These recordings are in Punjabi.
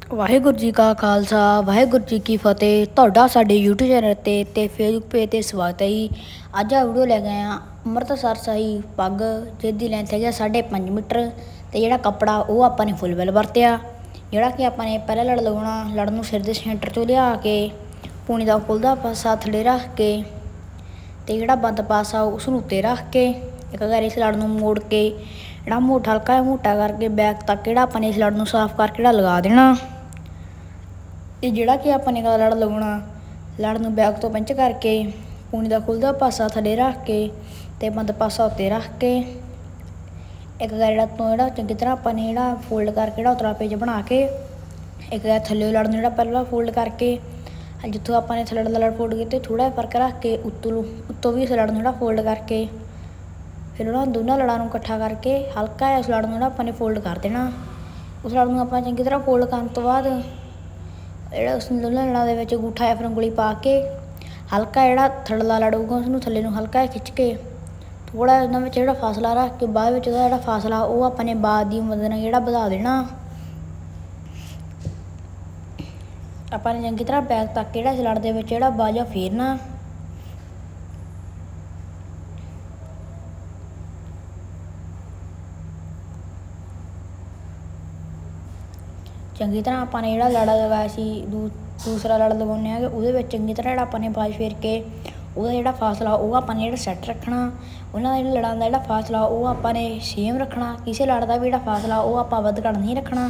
ਵਾਹਿਗੁਰੂ ਜੀ ਕਾ ਖਾਲਸਾ ਵਾਹਿਗੁਰੂ ਜੀ ਕੀ ਫਤਿਹ। ਤੁਹਾਡਾ ਸਾਡੇ YouTube ਚੈਨਲ 'ਤੇ ਫੇਸਬੁੱਕ ਪੇਜ 'ਤੇ ਸਵਾਗਤ ਹੈ ਜੀ। ਅੱਜ ਆ ਵੀਡੀਓ ਲੈ ਗਏ ਹਾਂ ਅੰਮ੍ਰਿਤਸਰ ਸ਼ਾਹੀ ਪੱਗ, ਜਿਹਦੀ ਲੈਂਥ ਹੈਗੀ 5.5 ਮੀਟਰ। ਅਤੇ ਜਿਹੜਾ ਕੱਪੜਾ ਉਹ ਆਪਾਂ ਨੇ ਫੁੱਲ ਵੈਲ ਵਰਤਿਆ। ਜਿਹੜਾ ਕਿ ਆਪਾਂ ਨੇ ਪਹਿਲਾਂ ਲੜ ਲਗਾਉਣਾ, ਲੜ ਨੂੰ ਸਿਰ ਦੇ ਸੈਂਟਰ 'ਚੋਂ ਲਿਆ ਕੇ ਪੂਣੀ ਦਾ ਖੁੱਲ੍ਹਦਾ ਪਾਸਾ ਥੱਲੇ ਰੱਖ ਕੇ ਅਤੇ ਜਿਹੜਾ ਬੰਦ ਪਾਸਾ ਉਸ ਨੂੰ ਉੱਤੇ ਰੱਖ ਕੇ ਇੱਕ ਵਾਰ ਇਸ ਲੜ ਨੂੰ ਮੋੜ ਕੇ ਜਿਹੜਾ ਮੋਟਾ ਹਲਕਾ ਮੋਟਾ ਕਰਕੇ ਬੈਕ ਤੱਕ ਜਿਹੜਾ ਆਪਾਂ ਨੇ ਇਸ ਲੜ ਨੂੰ ਸਾਫ਼ ਕਰਕੇ ਜਿਹੜਾ ਲਗਾ ਦੇਣਾ। ਅਤੇ ਜਿਹੜਾ ਕਿ ਆਪਾਂ ਨੇ ਲੜ ਲਗਾਉਣਾ, ਲੜ ਨੂੰ ਬੈਕ ਤੋਂ ਪਿੰਚ ਕਰਕੇ ਪੂਣੀ ਦਾ ਖੁੱਲ੍ਹਦਾ ਪਾਸਾ ਥੱਲੇ ਰੱਖ ਕੇ ਅਤੇ ਬੰਦ ਪਾਸਾ ਉੱਤੇ ਰੱਖ ਕੇ ਇੱਕ ਵਾਰ ਜਿਹੜਾ ਚੰਗੀ ਤਰ੍ਹਾਂ ਆਪਾਂ ਨੇ ਜਿਹੜਾ ਫੋਲਡ ਕਰਕੇ ਜਿਹੜਾ ਉਤਲਾ ਪੇਜ ਬਣਾ ਕੇ ਇੱਕ ਵਾਰ ਥੱਲੇ ਲੜ ਨੂੰ ਜਿਹੜਾ ਪਹਿਲਾਂ ਫੋਲਡ ਕਰਕੇ ਜਿੱਥੋਂ ਆਪਾਂ ਨੇ ਥੱਲੇ ਦਾ ਲੜ ਫੋਲਡ ਕੀਤੇ ਥੋੜ੍ਹਾ ਜਿਹਾ ਫਰਕ ਰੱਖ ਕੇ ਉੱਤੋਂ ਵੀ ਇਸ ਲੜ ਨੂੰ ਜਿਹੜਾ ਫੋਲਡ ਕਰਕੇ ਫਿਰ ਉਹਨਾਂ ਦੋਨਾਂ ਲੜਾਂ ਨੂੰ ਇਕੱਠਾ ਕਰਕੇ ਹਲਕਾ ਜਿਹਾ ਉਸ ਲੜ ਨੂੰ ਜਿਹੜਾ ਆਪਾਂ ਨੇ ਫੋਲਡ ਕਰ ਦੇਣਾ। ਉਸ ਲੜ ਨੂੰ ਆਪਾਂ ਚੰਗੀ ਤਰ੍ਹਾਂ ਫੋਲਡ ਕਰਨ ਤੋਂ ਬਾਅਦ ਜਿਹੜਾ ਉਸ ਦੋਨਾਂ ਲੜਾਂ ਦੇ ਵਿੱਚ ਅੰਗੂਠਾ ਜਾਂ ਫਿਰ ਉਂਗਲੀ ਪਾ ਕੇ ਹਲਕਾ ਜਿਹੜਾ ਥੱਲੜਾ ਲੜ ਹੋਊਗਾ ਉਸਨੂੰ ਥੱਲੇ ਨੂੰ ਹਲਕਾ ਜਿਹਾ ਖਿੱਚ ਕੇ ਥੋੜ੍ਹਾ ਉਹਨਾਂ ਵਿੱਚ ਜਿਹੜਾ ਫਾਸਲਾ ਰੱਖ ਕੇ ਬਾਅਦ ਵਿੱਚ ਉਹਦਾ ਜਿਹੜਾ ਫਾਸਲਾ ਉਹ ਆਪਾਂ ਨੇ ਬਾਅਦ ਦੀ ਮਦਦ ਨਾਲ ਜਿਹੜਾ ਵਧਾ ਦੇਣਾ। ਆਪਾਂ ਨੇ ਚੰਗੀ ਤਰ੍ਹਾਂ ਬੈਕ ਤੱਕ ਜਿਹੜਾ ਇਸ ਲੜ ਦੇ ਵਿੱਚ ਜਿਹੜਾ ਬਾਜਾ ਫੇਰਨਾ। ਚੰਗੀ ਤਰ੍ਹਾਂ ਆਪਾਂ ਨੇ ਜਿਹੜਾ ਲੜਾ ਲਗਾਇਆ ਸੀ ਦੂਸਰਾ ਲੜ ਲਗਾਉਂਦੇ ਹਾਂ ਉਹਦੇ ਵਿੱਚ ਚੰਗੀ ਤਰ੍ਹਾਂ ਜਿਹੜਾ ਆਪਾਂ ਨੇ ਬਾਜ ਫੇਰ ਕੇ ਉਹਦਾ ਜਿਹੜਾ ਫਾਸਲਾ ਉਹ ਆਪਾਂ ਨੇ ਜਿਹੜਾ ਸੈੱਟ ਰੱਖਣਾ। ਉਹਨਾਂ ਦਾ ਜਿਹੜਾ ਲੜਾਂ ਦਾ ਜਿਹੜਾ ਫਾਸਲਾ ਉਹ ਆਪਾਂ ਨੇ ਸੇਮ ਰੱਖਣਾ। ਕਿਸੇ ਲੜ ਦਾ ਵੀ ਜਿਹੜਾ ਫਾਸਲਾ ਉਹ ਆਪਾਂ ਵੱਧ ਘੱਟ ਨਹੀਂ ਰੱਖਣਾ।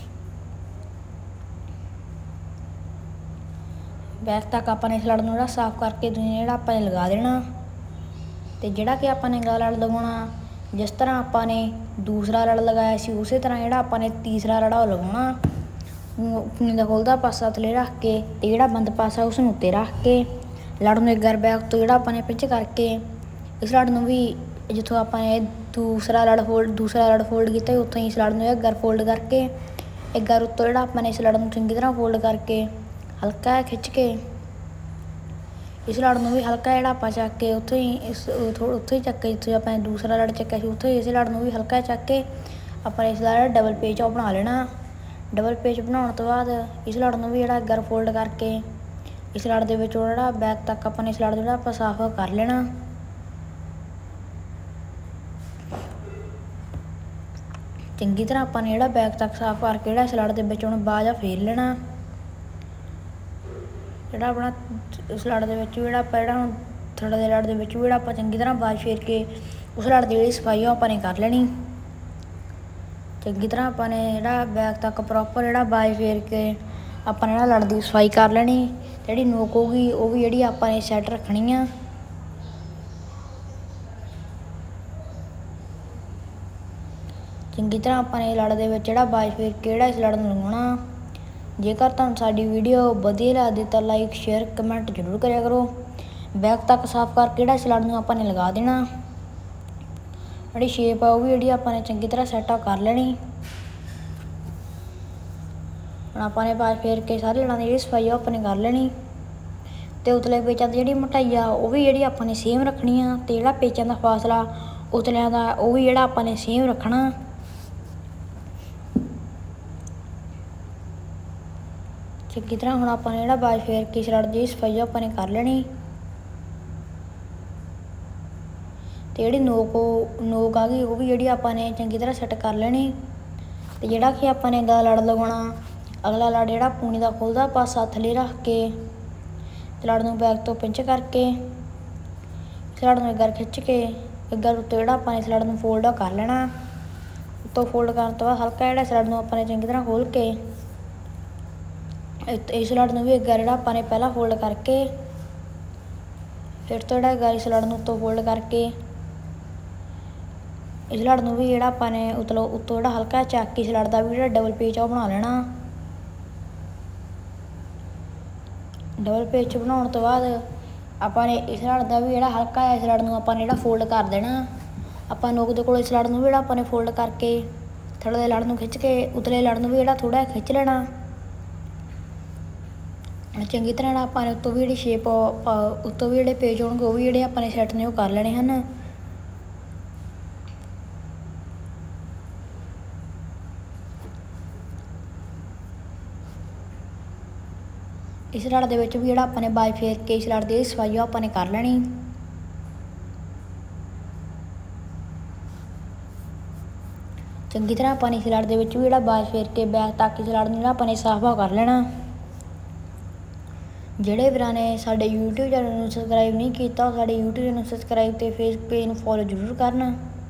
ਬੈਕ ਤੱਕ ਆਪਾਂ ਨੇ ਇਸ ਲੜ ਨੂੰ ਜਿਹੜਾ ਸਾਫ਼ ਕਰਕੇ ਜਿਹੜਾ ਆਪਾਂ ਨੇ ਲਗਾ ਦੇਣਾ। ਅਤੇ ਜਿਹੜਾ ਕਿ ਆਪਾਂ ਨੇ ਅਗਲਾ ਲੜ ਲਗਾਉਣਾ, ਜਿਸ ਤਰ੍ਹਾਂ ਆਪਾਂ ਨੇ ਦੂਸਰਾ ਲੜ ਲਗਾਇਆ ਸੀ ਉਸੇ ਤਰ੍ਹਾਂ ਜਿਹੜਾ ਆਪਾਂ ਨੇ ਤੀਸਰਾ ਲੜਾ ਉਹ ਲਗਾਉਣਾ। ਪੂਣੀ ਦਾ ਖੁੱਲ੍ਹਦਾ ਪਾਸਾ ਥੱਲੇ ਰੱਖ ਕੇ ਅਤੇ ਜਿਹੜਾ ਬੰਦ ਪਾਸਾ ਉਸ ਨੂੰ ਉੱਤੇ ਰੱਖ ਕੇ ਲੜ ਨੂੰ ਇੱਕ ਵਾਰ ਬੈਕ ਤੋਂ ਜਿਹੜਾ ਆਪਾਂ ਨੇ ਪਿੰਚ ਕਰਕੇ ਇਸ ਲੜ ਨੂੰ ਵੀ ਜਿੱਥੋਂ ਆਪਾਂ ਨੇ ਦੂਸਰਾ ਲੜ ਫੋਲਡ ਕੀਤਾ ਉੱਥੋਂ ਹੀ ਇਸ ਲੜ ਨੂੰ ਇੱਕ ਵਾਰ ਫੋਲਡ ਕਰਕੇ ਇੱਕ ਵਾਰ ਉੱਤੋਂ ਜਿਹੜਾ ਆਪਾਂ ਨੇ ਇਸ ਲੜ ਨੂੰ ਚੰਗੀ ਤਰ੍ਹਾਂ ਫੋਲਡ ਕਰਕੇ ਹਲਕਾ ਖਿੱਚ ਕੇ ਇਸ ਲੜ ਨੂੰ ਵੀ ਹਲਕਾ ਜਿਹੜਾ ਆਪਾਂ ਚੱਕ ਕੇ ਉੱਥੋਂ ਹੀ ਚੱਕ ਕੇ ਜਿੱਥੋਂ ਆਪਾਂ ਨੇ ਦੂਸਰਾ ਲੜ ਚੱਕਿਆ ਸੀ ਉੱਥੋਂ ਹੀ ਇਸ ਲੜ ਨੂੰ ਵੀ ਹਲਕਾ ਚੱਕ ਕੇ ਆਪਾਂ ਇਸ ਦਾ ਡਬਲ ਪੇਚ ਉਹ ਬਣਾ ਲੈਣਾ। ਡਬਲ ਪੇਚ ਬਣਾਉਣ ਤੋਂ ਬਾਅਦ ਇਸ ਲੜ ਨੂੰ ਵੀ ਜਿਹੜਾ ਇੱਕ ਵਾਰ ਫੋਲਡ ਕਰਕੇ ਇਸ ਲੜ ਦੇ ਵਿੱਚ ਜਿਹੜਾ ਬੈਕ ਤੱਕ ਆਪਾਂ ਨੇ ਇਸ ਲੜ ਜਿਹੜਾ ਆਪਾਂ ਸਾਫ਼ ਕਰ ਲੈਣਾ। ਚੰਗੀ ਤਰ੍ਹਾਂ ਆਪਾਂ ਨੇ ਜਿਹੜਾ ਬੈਕ ਤੱਕ ਸਾਫ਼ ਕਰਕੇ ਜਿਹੜਾ ਇਸ ਲੜ ਦੇ ਵਿੱਚ ਹੁਣ ਬਾਜਾ ਫੇਰ ਲੈਣਾ। ਜਿਹੜਾ ਆਪਣਾ ਉਸ ਲੜ ਦੇ ਵਿੱਚ ਜਿਹੜਾ ਆਪਾਂ ਜਿਹੜਾ ਹੁਣ ਥੱਲੇ ਦੇ ਲੜ ਦੇ ਵਿੱਚ ਵੀ ਜਿਹੜਾ ਆਪਾਂ ਚੰਗੀ ਤਰ੍ਹਾਂ ਬਾਜ ਫੇਰ ਕੇ ਉਸ ਲੜ ਦੀ ਜਿਹੜੀ ਸਫਾਈ ਉਹ ਆਪਾਂ ਨੇ ਕਰ ਲੈਣੀ। ਚੰਗੀ ਤਰ੍ਹਾਂ ਆਪਾਂ ਨੇ ਜਿਹੜਾ ਬੈਕ ਤੱਕ ਪ੍ਰੋਪਰ ਜਿਹੜਾ ਬਾਜ ਫੇਰ ਕੇ ਆਪਾਂ ਨੇ ਜਿਹੜਾ ਲੜ ਦੀ ਸਫਾਈ ਕਰ ਲੈਣੀ। ਜਿਹੜੀ ਨੋਕ ਹੋਊਗੀ ਉਹ ਵੀ ਜਿਹੜੀ ਆਪਾਂ ਨੇ ਸੈੱਟ ਰੱਖਣੀ ਆ। ਚੰਗੀ ਤਰ੍ਹਾਂ ਆਪਾਂ ਨੇ ਲੜ ਦੇ ਵਿੱਚ ਜਿਹੜਾ ਬਾਜ ਫੇਰ ਕੇ ਜਿਹੜਾ ਇਸ ਲੜ ਨੂੰ ਲਗਾਉਣਾ। ਜੇਕਰ ਤੁਹਾਨੂੰ ਸਾਡੀ ਵੀਡੀਓ ਵਧੀਆ ਲੱਗਦੀ ਤਾਂ ਲਾਈਕ ਸ਼ੇਅਰ ਕਮੈਂਟ ਜ਼ਰੂਰ ਕਰਿਆ ਕਰੋ। ਬੈਕ ਤੱਕ ਸਾਫ਼ ਕਰਕੇ ਜਿਹੜਾ ਇਸ ਲੜ ਨੂੰ ਆਪਾਂ ਨੇ ਲਗਾ ਦੇਣਾ। ਜਿਹੜੀ ਸ਼ੇਪ ਆ ਉਹ ਵੀ ਜਿਹੜੀ ਆਪਾਂ ਨੇ ਚੰਗੀ ਤਰ੍ਹਾਂ ਸੈਟਅਪ ਕਰ ਲੈਣੀ। ਹੁਣ ਆਪਾਂ ਨੇ ਬਾਜ ਫੇਰ ਕੇ ਸਾਰੇ ਲੜਾਂ ਦੀ ਜਿਹੜੀ ਸਫਾਈ ਆ ਆਪਾਂ ਨੇ ਕਰ ਲੈਣੀ। ਅਤੇ ਉਤਲੇ ਪੇਚਾਂ ਦੀ ਜਿਹੜੀ ਮੋਟਾਈ ਆ ਉਹ ਵੀ ਜਿਹੜੀ ਆਪਾਂ ਨੇ ਸੇਮ ਰੱਖਣੀ ਆ। ਅਤੇ ਜਿਹੜਾ ਪੇਚਾਂ ਦਾ ਫਾਸਲਾ ਉਤਲਿਆਂ ਦਾ ਉਹ ਵੀ ਜਿਹੜਾ ਆਪਾਂ ਨੇ ਸੇਮ ਰੱਖਣਾ। ਚੰਗੀ ਤਰ੍ਹਾਂ ਹੁਣ ਆਪਾਂ ਨੇ ਜਿਹੜਾ ਬਾਜ ਫੇਰ ਕੇ ਇਸ ਲੜ ਦੀ ਸਫਾਈ ਆਪਾਂ ਨੇ ਕਰ ਲੈਣੀ। ਅਤੇ ਜਿਹੜੀ ਨੋਕ ਆ ਗਈ ਉਹ ਵੀ ਜਿਹੜੀ ਆਪਾਂ ਨੇ ਚੰਗੀ ਤਰ੍ਹਾਂ ਸੈੱਟ ਕਰ ਲੈਣੀ। ਅਤੇ ਜਿਹੜਾ ਕਿ ਆਪਾਂ ਨੇ ਅਗਲਾ ਲੜ ਲਗਾਉਣਾ, ਅਗਲਾ ਲੜ ਜਿਹੜਾ ਪੂਣੀ ਦਾ ਖੁੱਲ੍ਹਦਾ ਪਾਸਾ ਥੱਲੇ ਰੱਖ ਕੇ ਲੜ ਨੂੰ ਬੈਕ ਤੋਂ ਪਿੰਚ ਕਰਕੇ ਇਸ ਲੜ ਨੂੰ ਇੱਕ ਵਾਰ ਖਿੱਚ ਕੇ ਇੱਕ ਵਾਰ ਉੱਤੇ ਜਿਹੜਾ ਆਪਾਂ ਨੇ ਇਸ ਲੜ ਨੂੰ ਫੋਲਡ ਕਰ ਲੈਣਾ। ਉੱਤੋਂ ਫੋਲਡ ਕਰਨ ਤੋਂ ਬਾਅਦ ਹਲਕਾ ਜਿਹੜਾ ਇਸ ਲੜ ਨੂੰ ਆਪਾਂ ਨੇ ਚੰਗੀ ਤਰ੍ਹਾਂ ਖੋਲ੍ਹ ਕੇ ਇਸ ਲੜ ਨੂੰ ਵੀ ਇੱਕ ਵਾਰ ਜਿਹੜਾ ਆਪਾਂ ਨੇ ਪਹਿਲਾਂ ਫੋਲਡ ਕਰਕੇ ਫਿਰ ਤੋਂ ਜਿਹੜਾ ਹੈਗਾ ਇਸ ਲੜ ਨੂੰ ਉੱਤੋਂ ਫੋਲਡ ਕਰਕੇ ਇਸ ਲੜ ਨੂੰ ਵੀ ਜਿਹੜਾ ਆਪਾਂ ਨੇ ਉੱਤੋਂ ਜਿਹੜਾ ਹਲਕਾ ਚੱਕ ਕੇ ਇਸ ਲੜ ਦਾ ਵੀ ਜਿਹੜਾ ਡਬਲ ਪੇਚ ਆ ਉਹ ਬਣਾ ਲੈਣਾ। ਡਬਲ ਪੇਚ ਬਣਾਉਣ ਤੋਂ ਬਾਅਦ ਆਪਾਂ ਨੇ ਇਸ ਲੜ ਦਾ ਵੀ ਜਿਹੜਾ ਹਲਕਾ ਇਸ ਲੜ ਨੂੰ ਆਪਾਂ ਨੇ ਜਿਹੜਾ ਫੋਲਡ ਕਰ ਦੇਣਾ। ਆਪਾਂ ਨੋਕ ਦੇ ਕੋਲ ਇਸ ਲੜ ਨੂੰ ਵੀ ਜਿਹੜਾ ਆਪਾਂ ਨੇ ਫੋਲਡ ਕਰਕੇ ਥੱਲੇ ਦੇ ਲੜ ਨੂੰ ਖਿੱਚ ਕੇ ਉਤਲੇ ਲੜ ਨੂੰ ਵੀ ਜਿਹੜਾ ਥੋੜ੍ਹਾ ਜਿਹਾ ਖਿੱਚ ਲੈਣਾ। ਚੰਗੀ ਤਰ੍ਹਾਂ ਆਪਾਂ ਨੇ ਉੱਤੋਂ ਵੀ ਜਿਹੜੀ ਸ਼ੇਪ ਉੱਤੋਂ ਵੀ ਜਿਹੜੇ ਪੇਜ ਹੋਣਗੇ ਉਹ ਵੀ ਜਿਹੜੇ ਆਪਾਂ ਨੇ ਸੈੱਟ ਨੇ ਉਹ ਕਰ ਲੈਣੇ ਹਨ। इस लड़ दे विच भी जिहड़ा आपां ने बाज फेर के इस लड़ दी सफाई आपां ने कर लेनी। चंगी तरह आपां ने इस लड़ दे विच भी जिहड़ा बाज फेर के बैक तक इस लड़ नूं जिहड़ा आपां ने साफ कर लेना। ਜਿਹੜੇ ਵੀਰਾਂ ਨੇ ਸਾਡੇ YouTube ਚੈਨਲ ਨੂੰ ਸਬਸਕ੍ਰਾਈਬ नहीं ਕੀਤਾ ਉਹ ਸਾਡੇ YouTube ਚੈਨਲ ਨੂੰ ਸਬਸਕ੍ਰਾਈਬ ਤੇ ਫੇਸਬੁੱਕ ਪੇਜ ਨੂੰ ਫੋਲੋ ਜ਼ਰੂਰ ਕਰਨਾ।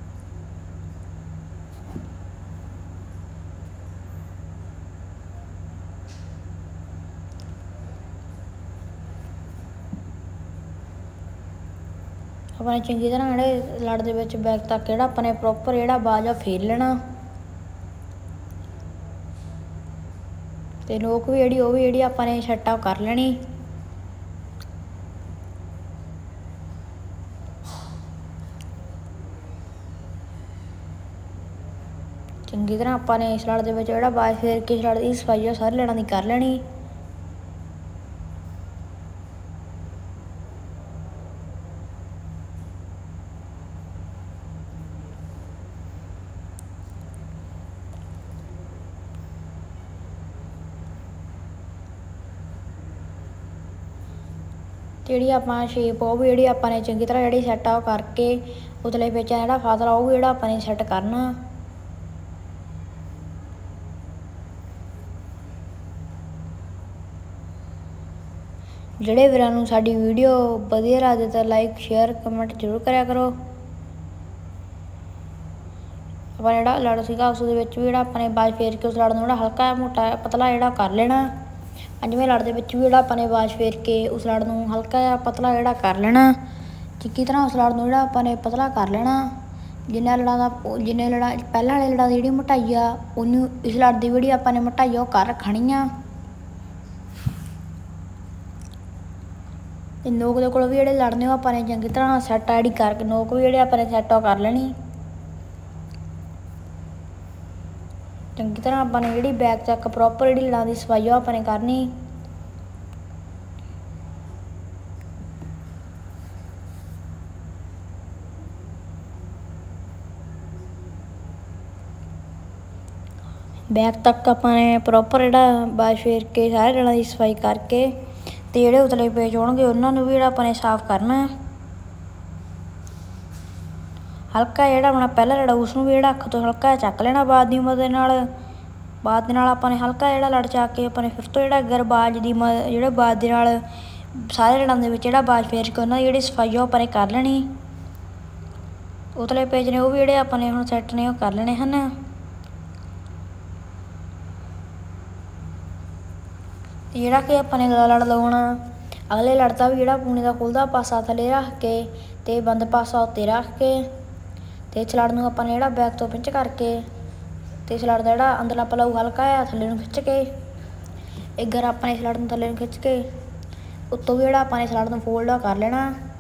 ਆਪਾਂ ਨੇ ਚੰਗੀ ਤਰ੍ਹਾਂ ਜਿਹੜੇ ਲੜ ਦੇ ਵਿੱਚ ਬੈਕ ਤੱਕ ਜਿਹੜਾ ਆਪਾਂ ਨੇ ਪ੍ਰੋਪਰ ਜਿਹੜਾ ਬਾਜ ਆ ਫੇਰ ਲੈਣਾ ਤੇ ਨੋਕ ਵੀ ਜਿਹੜੀ ਆਪਾਂ ਨੇ ਸੈਟ ਕਰ ਲੈਣੀ। ਚੰਗੀ ਤਰ੍ਹਾਂ ਆਪਾਂ ਨੇ ਇਸ ਲੜ ਦੇ ਵਿੱਚ ਜਿਹੜਾ ਬਾਜ ਫੇਰ ਕੇ ਇਸ ਲੜ ਦੀ ਸਫਾਈ ਆ ਸਾਰੇ ਲੜਾਂ ਦੀ ਕਰ ਲੈਣੀ। ਜਿਹੜੀ ਆਪਾਂ ਸ਼ੇਪ ਉਹ ਵੀ ਜਿਹੜੀ ਆਪਾਂ ਨੇ ਚੰਗੀ ਤਰ੍ਹਾਂ ਜਿਹੜੀ ਸੈੱਟ ਆ ਕਰਕੇ ਉਤਲੇ ਵਿੱਚ ਜਿਹੜਾ ਫਾਸਲਾ ਉਹ ਵੀ ਜਿਹੜਾ ਆਪਾਂ ਨੇ ਸੈੱਟ ਕਰਨਾ। ਜਿਹੜੇ ਵੀਰਾਂ ਨੂੰ ਸਾਡੀ ਵੀਡੀਓ ਵਧੀਆ ਲੱਗਦੀ ਤਾਂ ਲਾਈਕ ਸ਼ੇਅਰ ਕਮੈਂਟ ਜ਼ਰੂਰ ਕਰਿਆ ਕਰੋ। ਆਪਾਂ ਜਿਹੜਾ ਲੜ ਸੀਗਾ ਉਸ ਦੇ ਵਿੱਚ ਵੀ ਜਿਹੜਾ ਆਪਾਂ ਨੇ ਬਾਜ ਫੇਰ ਕੇ ਉਸ ਲੜ ਨੂੰ ਜਿਹੜਾ ਹਲਕਾ ਮੋਟਾ ਪਤਲਾ ਜਿਹੜਾ ਕਰ ਲੈਣਾ। ਪੰਜਵੇਂ ਲੜ ਦੇ ਵਿੱਚ ਵੀ ਜਿਹੜਾ ਆਪਾਂ ਨੇ ਬਾਜ ਫੇਰ ਕੇ ਉਸ ਲੜ ਨੂੰ ਹਲਕਾ ਜਿਹਾ ਪਤਲਾ ਜਿਹੜਾ ਕਰ ਲੈਣਾ। ਚੰਗੀ ਤਰ੍ਹਾਂ ਉਸ ਲੜ ਨੂੰ ਜਿਹੜਾ ਆਪਾਂ ਨੇ ਪਤਲਾ ਕਰ ਲੈਣਾ। ਜਿੰਨੇ ਲੜਾਂ ਪਹਿਲਾਂ ਵਾਲੇ ਲੜਾਂ ਦੀ ਜਿਹੜੀ ਮੋਟਾਈ ਆ ਉਹਨੂੰ ਇਸ ਲੜ ਦੀ ਜਿਹੜੀ ਆਪਾਂ ਨੇ ਮੋਟਾਈ ਉਹ ਕਰ ਰੱਖਣੀ ਆ। ਤੇ ਨੋਕ ਦੇ ਕੋਲ ਵੀ ਜਿਹੜੇ ਲੜ ਨੇ ਉਹ ਆਪਾਂ ਨੇ ਚੰਗੀ ਤਰ੍ਹਾਂ ਸੈੱਟ ਐਡੀ ਕਰਕੇ ਨੋਕ ਵੀ ਜਿਹੜੇ ਆਪਾਂ ਨੇ ਸੈੱਟ ਕਰ ਲੈਣੀ। ਚੰਗੀ ਤਰ੍ਹਾਂ ਆਪਾਂ ਨੇ ਜਿਹੜੀ ਬੈਕ ਤੱਕ ਪ੍ਰੋਪਰ ਜਿਹੜੀ ਲੜਾਂ ਦੀ ਸਫਾਈ ਉਹ ਆਪਾਂ ਨੇ ਕਰਨੀ। बैक तक अपने प्रॉपर जोड़ा बाज फेर के सारे जड़ों की सफाई करके तो जोड़े उतले पेज होंगे उन्होंने भी अपने साफ करना। हल्का जोड़ा अपना पहला लड़ा उसनों भी अख तो हल्का चक लेना बाद की मदद अपने हल्का जोड़ा लड़ चा के अपने फिर तो जोड़ा अगर बाज की जो बाज के सारे लड़ों के जोड़ा बाज फेर के उन्होंने जी सफाई अपने कर लेनी। उतले पेज ने वो भी जोड़े अपने हम सैट ने कर लेने हैं। जोड़ा कि अपने गला लड़ लगाना अगले लड़ता भी जोड़ा पूने का खुलता पासा थले रख के तो बंद पासा उत्ते रख के तो इस लड़ में अपने जोड़ा बैक तो पिंच करके तो इस लड़ का जोड़ा अंदरला पलाऊ हल्का है थले खिंच के एक घर अपने इस लड़ थले खिंच के उत्तों भी जोड़ा अपने इस लड़ में फोल्ड कर लेना।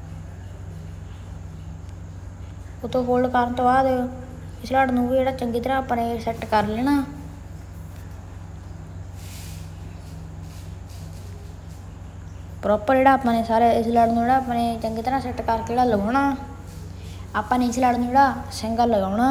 उत्तों फोल्ड करने तो बाद इस लड़ में भी जोड़ा चंगी तरह अपने सैट कर लेना। प्रॉपर जोड़ा अपने सारे इस लड़ में जोड़ा अपने चंगी तरह सैट करके जोड़ा लगाना। अपने इस लड़ में जोड़ा सिंगल लगाना।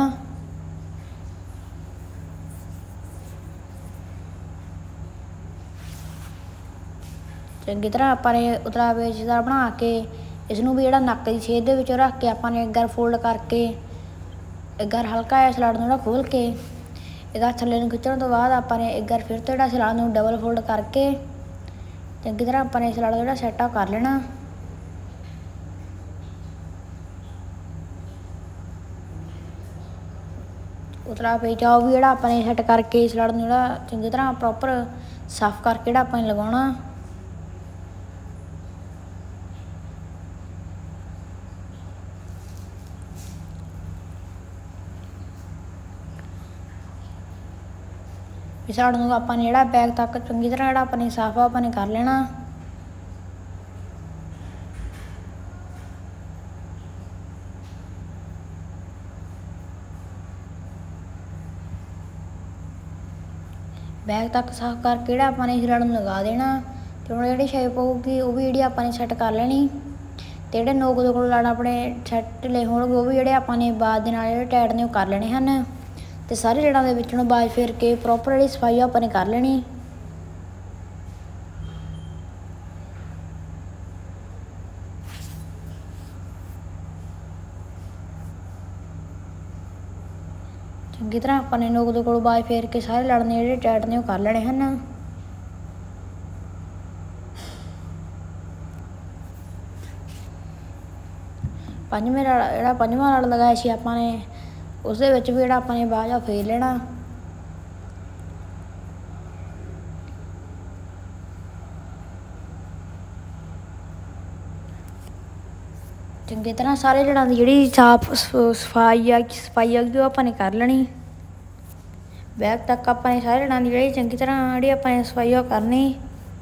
चंगी तरह अपने उतला पेचदार बना के इसनों भी जोड़ा नक की छेद दे विच रख के अपने एक घर फोल्ड करके एक घर हल्का है इस लड़ में जोड़ा खोल के एक घर थले खिंचण तो बाद अपने एक घर फिर तो जोड़ा इस लड़ में डबल फोल्ड करके चंगी तरह अपने इस लड़ जो सैट कर लेना। उतला पेच आ भी जोड़ा अपने सैट करके इस लड़ जो चंगी तरह प्रॉपर साफ करके जोड़ा अपने लगाना। इस लड़ अपने जोड़ा बैक तक चंगी तरह जोड़ा अपने साफ अपने कर लेना। बैक तक साफ करके जोड़ा अपने इस लड़ लगा देना। तो हम जी शेप होगी वो भी जी अपने सैट कर लेनी। तो जोड़े नोक दे कोल लड़ अपने सैट ले होंगे वो भी जोड़े अपने बाद जो टाइट ने कर लेने हैं। तो सारे जड़ों के विचों बाज फेर के प्रॉपर जी सफाई अपने कर लेनी। ਚੰਗੀ ਤਰ੍ਹਾਂ ਆਪਾਂ ਨੇ ਨੋਕ ਦੇ ਕੋਲ ਬਾਜ ਫੇਰ ਕੇ ਸਾਰੇ ਲੜ ਨੇ ਜਿਹੜੇ ਟਾਈਟ ਨੇ ਉਹ ਕਰ ਲੈਣੇ ਹਨ। ਪੰਜਵੇਂ ਜਿਹੜਾ ਪੰਜਵਾਂ ਲੜ ਲਗਾਇਆ ਸੀ ਆਪਾਂ ਨੇ ਉਸ ਦੇ ਵਿੱਚ ਵੀ ਜਿਹੜਾ ਆਪਾਂ ਨੇ ਬਾਜ ਆ ਫੇਰ ਲੈਣਾ। ਚੰਗੀ ਤਰ੍ਹਾਂ ਸਾਰੇ ਜੜਾਂ ਦੀ ਜਿਹੜੀ ਸਫਾਈ ਆ ਗਈ ਉਹ ਆਪਾਂ ਨੇ ਕਰ ਲੈਣੀ। ਬੈਕ ਤੱਕ ਆਪਾਂ ਨੇ ਸਾਰੇ ਜੜਾਂ ਦੀ ਜਿਹੜੀ ਚੰਗੀ ਤਰ੍ਹਾਂ ਜਿਹੜੀ ਆਪਾਂ ਨੇ ਸਫਾਈ ਉਹ ਕਰਨੀ।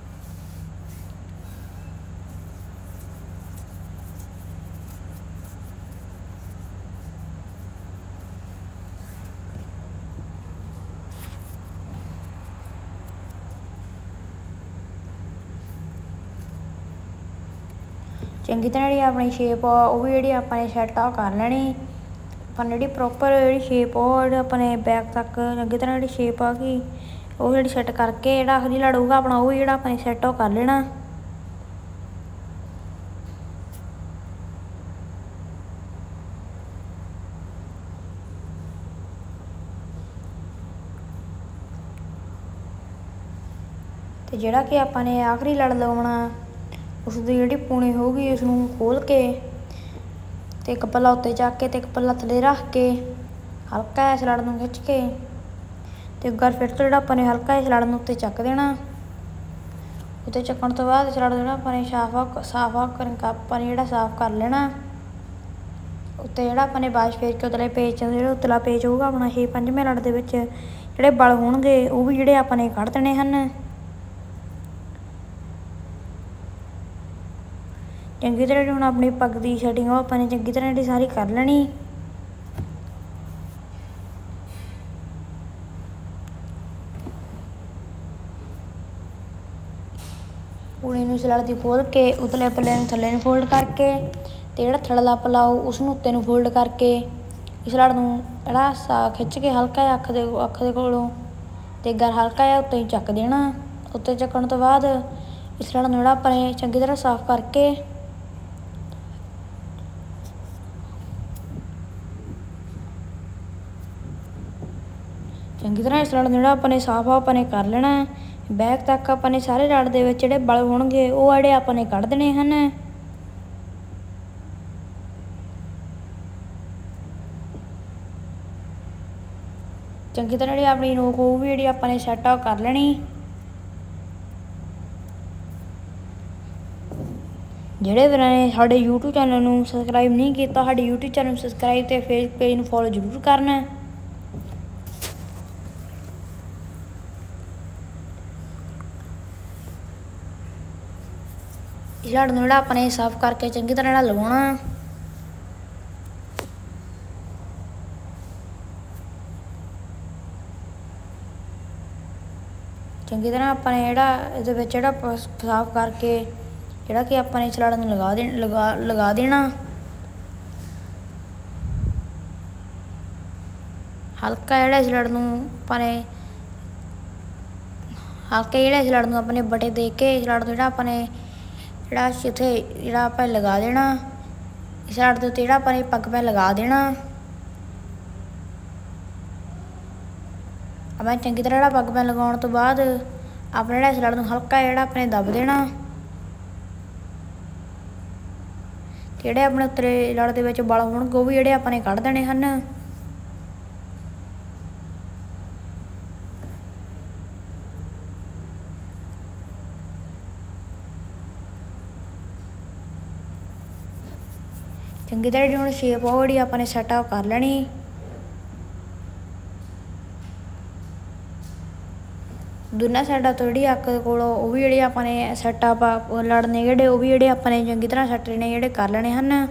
ਚੰਗੀ ਤਰ੍ਹਾਂ ਜਿਹੜੀ ਆਪਣੀ ਸ਼ੇਪ ਆ ਉਹ ਵੀ ਜਿਹੜੀ ਆਪਾਂ ਨੇ ਸੈੱਟ ਆ ਕਰ ਲੈਣੀ। ਆਪਾਂ ਜਿਹੜੀ ਪ੍ਰੋਪਰ ਜਿਹੜੀ ਸ਼ੇਪ ਉਹ ਜਿਹੜਾ ਆਪਣੇ ਬੈਕ ਤੱਕ ਚੰਗੀ ਤਰ੍ਹਾਂ ਜਿਹੜੀ ਸ਼ੇਪ ਆ ਗਈ ਉਹ ਜਿਹੜੀ ਸੈੱਟ ਕਰਕੇ ਜਿਹੜਾ ਆਖਰੀ ਲੜ ਹੋਊਗਾ ਆਪਣਾ ਉਹ ਜਿਹੜਾ ਆਪਾਂ ਨੇ ਸੈੱਟ ਉਹ ਕਰ ਲੈਣਾ। ਤੇ ਜਿਹੜਾ ਕਿ ਆਪਾਂ ਨੇ ਆਖਰੀ ਲੜ ਲਗਾਉਣਾ ਉਸ ਦੀ ਜਿਹੜੀ ਪੂਣੀ ਹੋਊਗੀ ਉਸ ਨੂੰ ਖੋਲ ਕੇ ਤੇ ਇੱਕ ਪੱਲਾ ਉੱਤੇ ਚੱਕ ਕੇ ਤੇ ਇੱਕ ਪੱਲਾ ਥੱਲੇ ਰੱਖ ਕੇ ਹਲਕਾ ਇਸ ਲੜ ਨੂੰ ਖਿੱਚ ਕੇ ਤੇ ਅੱਗੇ ਫਿਰ ਤੋਂ ਜਿਹੜਾ ਆਪਾਂ ਨੇ ਹਲਕਾ ਇਸ ਲੜ ਨੂੰ ਉੱਤੇ ਚੱਕ ਦੇਣਾ। ਉੱਤੇ ਚੱਕਣ ਤੋਂ ਬਾਅਦ ਇਸ ਲੜ ਜਿਹੜਾ ਆਪਾਂ ਨੇ ਆਪਾਂ ਨੇ ਜਿਹੜਾ ਸਾਫ਼ ਕਰ ਲੈਣਾ। ਉੱਤੇ ਜਿਹੜਾ ਆਪਾਂ ਨੇ ਬਾਜ ਫੇਰ ਕੇ ਉਤਲੇ ਪੇਚ ਜਿਹੜਾ ਉਤਲਾ ਪੇਚ ਹੋਊਗਾ ਆਪਣਾ 5ਵੇਂ ਲੜ ਦੇ ਵਿੱਚ ਜਿਹੜੇ ਬਲ ਹੋਣਗੇ ਉਹ ਵੀ ਜਿਹੜੇ ਆਪਾਂ ਨੇ ਕੱਢ ਦੇਣੇ ਹਨ। ਚੰਗੀ ਤਰ੍ਹਾਂ ਹੁਣ ਆਪਣੀ ਪੱਗ ਦੀ ਸੈਟਿੰਗ ਉਹ ਆਪਾਂ ਨੇ ਚੰਗੀ ਤਰ੍ਹਾਂ ਜਿਹੜੀ ਸਾਰੀ ਕਰ ਲੈਣੀ। ਪੂਣੀ ਨੂੰ ਸਲੜ ਦੀ ਖੋਲ ਕੇ ਉਤਲੇ ਪੱਲੇ ਨੂੰ ਥੱਲੇ ਨੂੰ ਫੋਲਡ ਕਰਕੇ ਤੇ ਜਿਹੜਾ ਥੱਲੜਾ ਪੱਲਾ ਉਸ ਨੂੰ ਉੱਤੇ ਨੂੰ ਫੋਲਡ ਕਰਕੇ ਇਸ ਲੜ ਨੂੰ ਜਿਹੜਾ ਖਿੱਚ ਕੇ ਹਲਕਾ ਜਿਹਾ ਅੱਖ ਦੇ ਕੋਲੋਂ ਤੇ ਗਰ ਹਲਕਾ ਜਿਹਾ ਉੱਤੇ ਚੱਕ ਦੇਣਾ। ਉੱਤੇ ਚੱਕਣ ਤੋਂ ਬਾਅਦ ਇਸ ਲੜ ਨੂੰ ਜਿਹੜਾ ਆਪਾਂ ਨੇ ਚੰਗੀ ਤਰ੍ਹਾਂ ਸਾਫ਼ ਕਰਕੇ ਚੰਗੀ ਤਰ੍ਹਾਂ ਇਸ ਲੜ ਨੂੰ ਜਿਹੜਾ ਆਪਾਂ ਨੇ ਸਾਫ਼ ਆਪਾਂ ਨੇ ਕਰ ਲੈਣਾ। ਬੈਕ ਤੱਕ ਆਪਾਂ ਨੇ ਸਾਰੇ ਲੜ ਦੇ ਵਿੱਚ ਜਿਹੜੇ ਬਲ ਹੋਣਗੇ ਉਹ ਜਿਹੜੇ ਆਪਾਂ ਨੇ ਕੱਢ ਦੇਣੇ ਹਨ। ਚੰਗੀ ਤਰ੍ਹਾਂ ਜਿਹੜੀ ਆਪਣੀ ਨੋਕ ਉਹ ਵੀ ਜਿਹੜੀ ਆਪਾਂ ਨੇ ਸੈੱਟ ਆਊਟ ਕਰ ਲੈਣੀ। ਜਿਹੜੇ ਵੀਰਾਂ ਨੇ ਸਾਡੇ YouTube ਚੈਨਲ ਨੂੰ ਸਬਸਕ੍ਰਾਈਬ ਨਹੀਂ ਕੀਤਾ ਸਾਡੇ YouTube ਚੈਨਲ ਨੂੰ ਸਬਸਕ੍ਰਾਈਬ ਤੇ ਫੇਸਬੁੱਕ ਪੇਜ ਨੂੰ ਫੋਲੋ ਜ਼ਰੂਰ ਕਰਨਾ। ਇਸ ਲੜ ਨੂੰ ਜਿਹੜਾ ਆਪਾਂ ਨੇ ਸਾਫ਼ ਕਰਕੇ ਚੰਗੀ ਤਰ੍ਹਾਂ ਜਿਹੜਾ ਲਗਾਉਣਾ। ਚੰਗੀ ਤਰ੍ਹਾਂ ਆਪਾਂ ਨੇ ਜਿਹੜਾ ਇਹਦੇ ਵਿੱਚ ਜਿਹੜਾ ਸਾਫ਼ ਕਰਕੇ ਜਿਹੜਾ ਕਿ ਆਪਾਂ ਨੇ ਇਸ ਲੜ ਨੂੰ ਲਗਾ ਦੇਣਾ। ਹਲਕਾ ਜਿਹੜਾ ਇਸ ਲੜ ਨੂੰ ਆਪਾਂ ਨੇ ਇਸ ਲੜ ਨੂੰ ਆਪਣੇ ਬਟੇ ਦੇ ਕੇ ਇਸ ਲੜ ਨੂੰ ਜਿਹੜਾ ਆਪਾਂ ਨੇ ਜਿਹੜਾ ਇੱਥੇ ਜਿਹੜਾ ਆਪਾਂ ਲਗਾ ਦੇਣਾ। ਇਸ ਲੜ ਦੇ ਉੱਤੇ ਜਿਹੜਾ ਆਪਾਂ ਨੇ ਪੱਗ ਪੈ ਲਗਾ ਦੇਣਾ। ਆਪਾਂ ਚੰਗੀ ਤਰ੍ਹਾਂ ਜਿਹੜਾ ਪੱਗ ਪੈ ਲਗਾਉਣ ਤੋਂ ਬਾਅਦ ਆਪਣਾ ਜਿਹੜਾ ਇਸ ਲੜ ਨੂੰ ਹਲਕਾ ਜਿਹੜਾ ਆਪਣੇ ਦੱਬ ਦੇਣਾ। ਜਿਹੜੇ ਆਪਣੇ ਉੱਤਰੇ ਲੜ ਦੇ ਵਿੱਚ ਬਲ ਹੋਣਗੇ ਉਹ ਵੀ ਜਿਹੜੇ ਆਪਾਂ ਨੇ ਕੱਢ ਦੇਣੇ ਹਨ। ਚੰਗੀ ਤਰ੍ਹਾਂ ਜਿਹੜੀ ਹੁਣ ਸ਼ੇਪ ਉਹ ਜਿਹੜੀ ਆਪਾਂ ਨੇ ਸੈੱਟ ਆਪ ਕਰ ਲੈਣੀ। ਦੋਨਾਂ ਸਾਈਡਾਂ ਤੋਂ ਜਿਹੜੀ ਅੱਖ ਕੋਲ ਉਹ ਵੀ ਜਿਹੜੇ ਆਪਾਂ ਨੇ ਸੈੱਟ ਆਪ ਲੜਨੇ ਜਿਹੜੇ ਉਹ ਵੀ ਜਿਹੜੇ ਆਪਾਂ ਨੇ ਚੰਗੀ ਤਰ੍ਹਾਂ ਸੈੱਟ ਨੇ ਜਿਹੜੇ ਕਰ ਲੈਣੇ ਹਨ।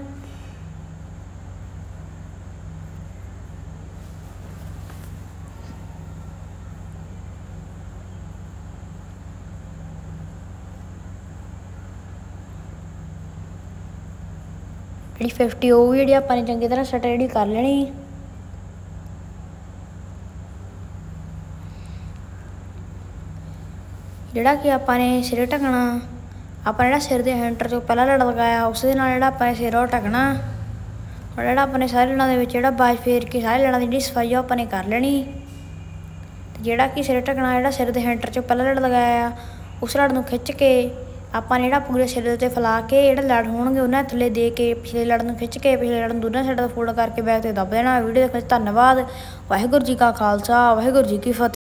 ਜਿਹੜੀ 50 ਉਹ ਵੀ ਜਿਹੜੀ ਆਪਾਂ ਨੇ ਚੰਗੀ ਤਰ੍ਹਾਂ ਸੈੱਟ ਜਿਹੜੀ ਕਰ ਲੈਣੀ। ਜਿਹੜਾ ਕਿ ਆਪਾਂ ਨੇ ਸਿਰ ਢਕਣਾ ਆਪਾਂ ਜਿਹੜਾ ਸਿਰ ਦੇ ਸੈਂਟਰ 'ਚੋਂ ਪਹਿਲਾ ਲੜ ਲਗਾਇਆ ਉਸ ਦੇ ਨਾਲ ਜਿਹੜਾ ਆਪਾਂ ਨੇ ਸਿਰ ਉਹ ਢਕਣਾ। ਹੁਣ ਜਿਹੜਾ ਆਪਾਂ ਨੇ ਸਾਰੇ ਲੜਾਂ ਦੇ ਵਿੱਚ ਜਿਹੜਾ ਬਾਜ ਫੇਰ ਕੇ ਸਾਰੇ ਲੜਾਂ ਦੀ ਜਿਹੜੀ ਸਫਾਈ ਆ ਆਪਾਂ ਨੇ ਕਰ ਲੈਣੀ। ਤੇ ਜਿਹੜਾ ਕਿ ਸਿਰ ਢਕਣਾ ਜਿਹੜਾ ਸਿਰ ਦੇ ਸੈਂਟਰ 'ਚ ਪਹਿਲਾਂ ਲੜ ਲਗਾਇਆ ਆ ਉਸ ਲੜ ਨੂੰ ਖਿੱਚ ਕੇ ਆਪਾਂ ਨੇ ਜਿਹੜਾ ਪੂਰੇ ਸਿਰ ਦੇ ਉੱਤੇ ਫੈਲਾ ਕੇ ਜਿਹੜੇ ਲੜ ਹੋਣਗੇ ਉਹਨਾਂ ਥੱਲੇ ਦੇ ਕੇ ਪਿਛਲੇ ਲੜ ਨੂੰ ਖਿੱਚ ਕੇ ਪਿਛਲੇ ਲੜ ਨੂੰ ਦੋਨਾਂ ਸਾਈਡਾਂ ਤੋਂ ਫੋਲਡ ਕਰਕੇ ਬੈਕ 'ਤੇ ਦੱਬ ਦੇਣਾ। ਵੀਡੀਓ ਦੇਖਣ ਲਈ ਧੰਨਵਾਦ। ਵਾਹਿਗੁਰੂ ਜੀ ਕਾ ਖਾਲਸਾ ਵਾਹਿਗੁਰੂ ਜੀ ਕੀ ਫਤਿਹ।